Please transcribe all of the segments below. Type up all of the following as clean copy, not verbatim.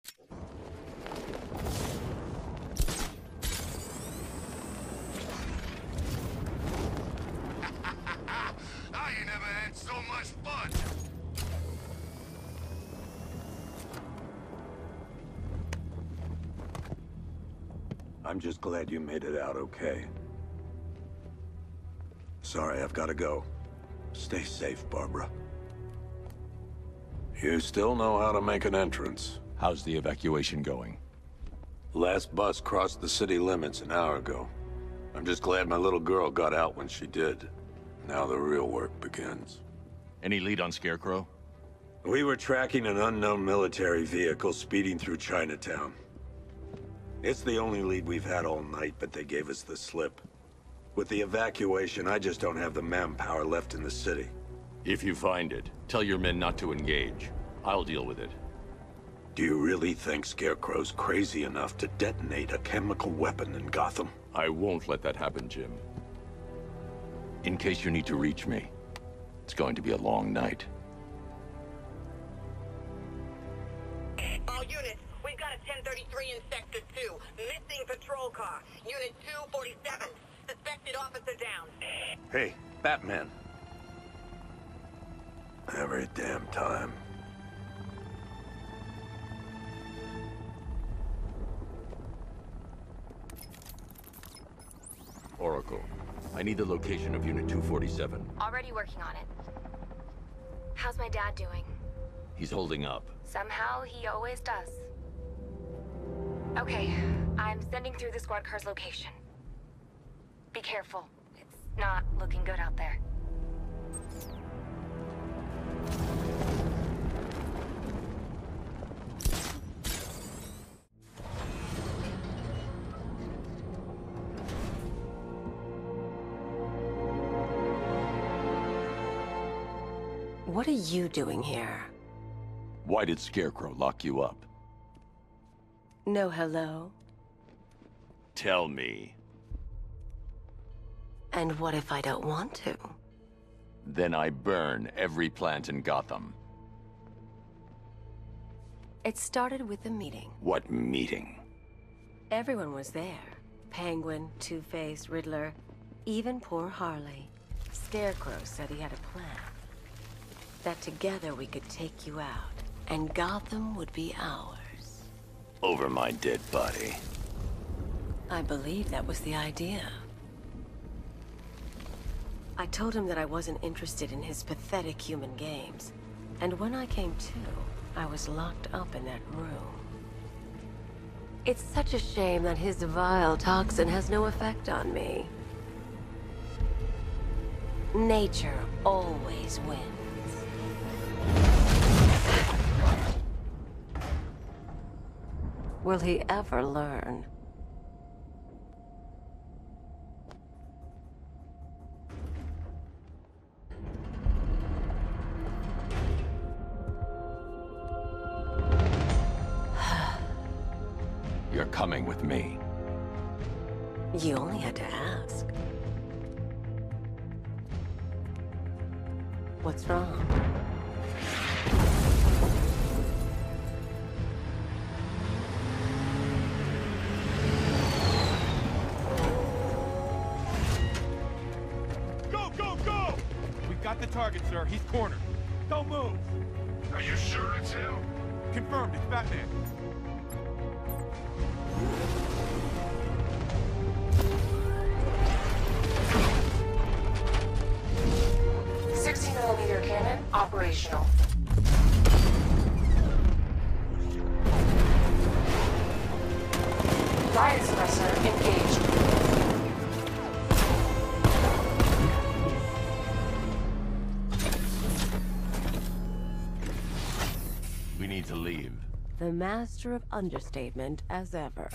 I ain't never had so much fun. I'm just glad you made it out okay. Sorry, I've gotta go. Stay safe, Barbara. You still know how to make an entrance. How's the evacuation going? Last bus crossed the city limits an hour ago. I'm just glad my little girl got out when she did. Now the real work begins. Any lead on Scarecrow? We were tracking an unknown military vehicle speeding through Chinatown. It's the only lead we've had all night, but they gave us the slip. With the evacuation, I just don't have the manpower left in the city. If you find it, tell your men not to engage. I'll deal with it. Do you really think Scarecrow's crazy enough to detonate a chemical weapon in Gotham? I won't let that happen, Jim. In case you need to reach me, it's going to be a long night. All units, we've got a 1033 in Sector 2. Missing patrol car. Unit 247. Suspected officer down. Hey, Batman. Every damn time. Oracle, I need the location of Unit 247. Already working on it. How's my dad doing? He's holding up. Somehow, he always does. Okay, I'm sending through the squad car's location. Be careful. It's not looking good out there. What are you doing here? Why did Scarecrow lock you up? No hello? Tell me. And what if I don't want to? Then I burn every plant in Gotham. It started with a meeting. What meeting? Everyone was there. Penguin, Two-Face, Riddler, even poor Harley. Scarecrow said he had a plan. That together we could take you out, and Gotham would be ours. Over my dead body. I believe that was the idea. I told him that I wasn't interested in his pathetic human games. And when I came to, I was locked up in that room. It's such a shame that his vile toxin has no effect on me. Nature always wins. Will he ever learn? You're coming with me. You only had to ask. What's wrong? Go! We've got the target, sir. He's cornered. Don't move. Are you sure it's him? Confirmed. It's Batman. .60mm cannon operational. Riot suppressor engaged. We need to leave. The master of understatement as ever.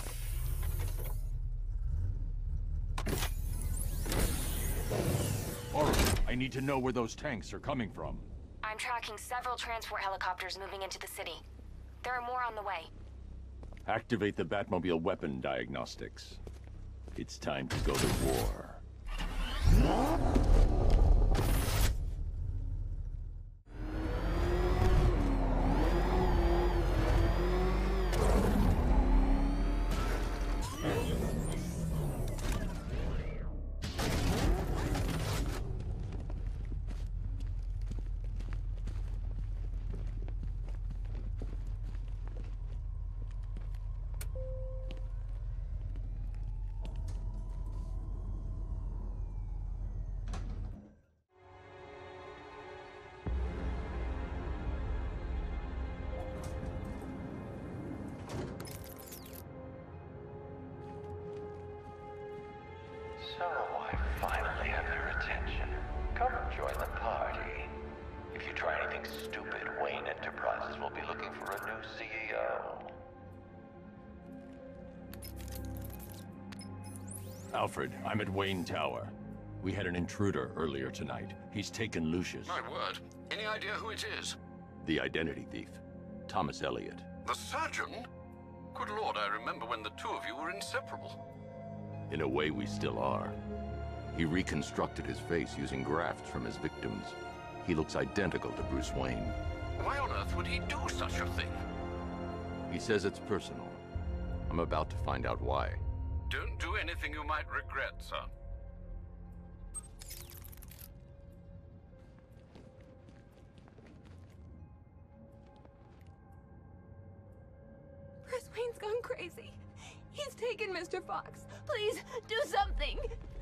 Oracle, I need to know where those tanks are coming from. I'm tracking several transport helicopters moving into the city. There are more on the way. Activate the Batmobile weapon diagnostics. It's time to go to war. So I finally have your attention. Come join the party. If you try anything stupid, Wayne Enterprises will be looking for a new CEO. Alfred, I'm at Wayne Tower. We had an intruder earlier tonight. He's taken Lucius. My word. Any idea who it is? The identity thief. Thomas Elliot. The surgeon? Good Lord, I remember when the two of you were inseparable. In a way, we still are. He reconstructed his face using grafts from his victims. He looks identical to Bruce Wayne. Why on earth would he do such a thing? He says it's personal. I'm about to find out why. Don't do anything you might regret, sir. Bruce Wayne's gone crazy. He's taken Mr. Fox. Please, do something!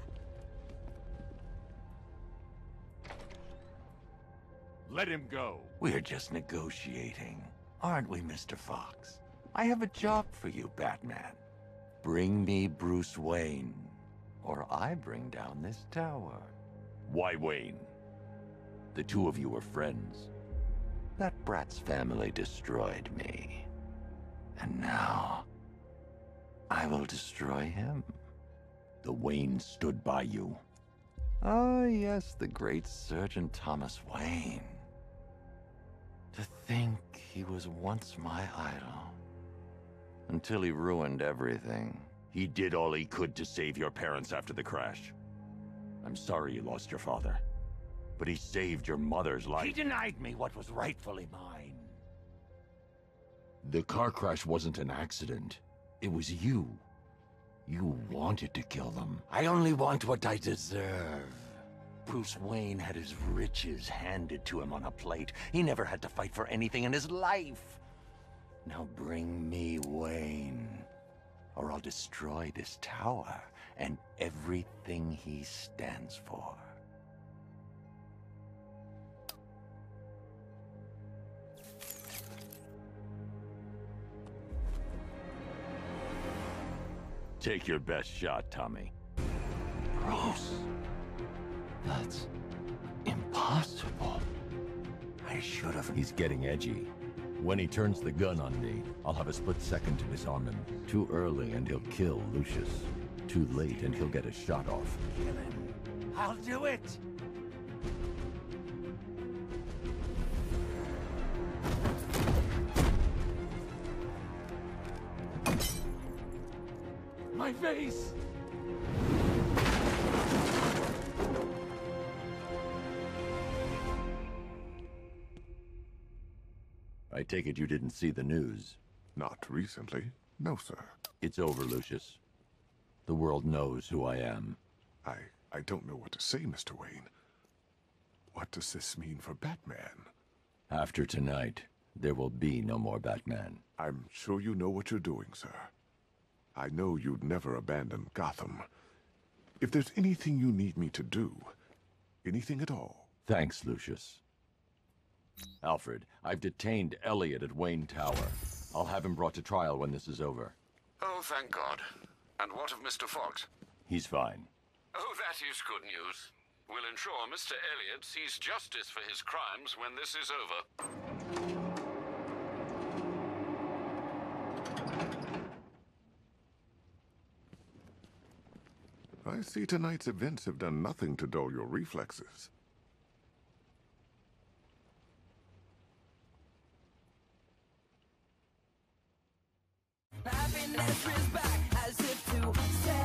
Let him go. We're just negotiating, aren't we, Mr. Fox? I have a job for you, Batman. Bring me Bruce Wayne, or I bring down this tower. Why Wayne? The two of you were friends. That brat's family destroyed me. And now, I will destroy him. The Waynes stood by you. Oh, yes, the great Surgeon Thomas Wayne. To think he was once my idol. Until he ruined everything. He did all he could to save your parents after the crash. I'm sorry you lost your father. But he saved your mother's life. He denied me what was rightfully mine. The car crash wasn't an accident. It was you. You wanted to kill them. I only want what I deserve. Bruce Wayne had his riches handed to him on a plate. He never had to fight for anything in his life. Now bring me Wayne, or I'll destroy this tower and everything he stands for. Take your best shot, Tommy. Bruce, that's impossible. I should have... He's getting edgy. When he turns the gun on me, I'll have a split second to disarm him. Too early and he'll kill Lucius. Too late and he'll get a shot off. Kill him. I'll do it! My face! I take it you didn't see the news. Not recently. No, sir. It's over, Lucius. The world knows who I am. I don't know what to say, Mr. Wayne. What does this mean for Batman? After tonight, there will be no more Batman. I'm sure you know what you're doing, sir. I know you'd never abandon Gotham. If there's anything you need me to do, anything at all... Thanks, Lucius. Alfred, I've detained Elliot at Wayne Tower. I'll have him brought to trial when this is over. Oh, thank God. And what of Mr. Fox? He's fine. Oh, that is good news. We'll ensure Mr. Elliot sees justice for his crimes when this is over. I see tonight's events have done nothing to dull your reflexes. Happiness is back as if to say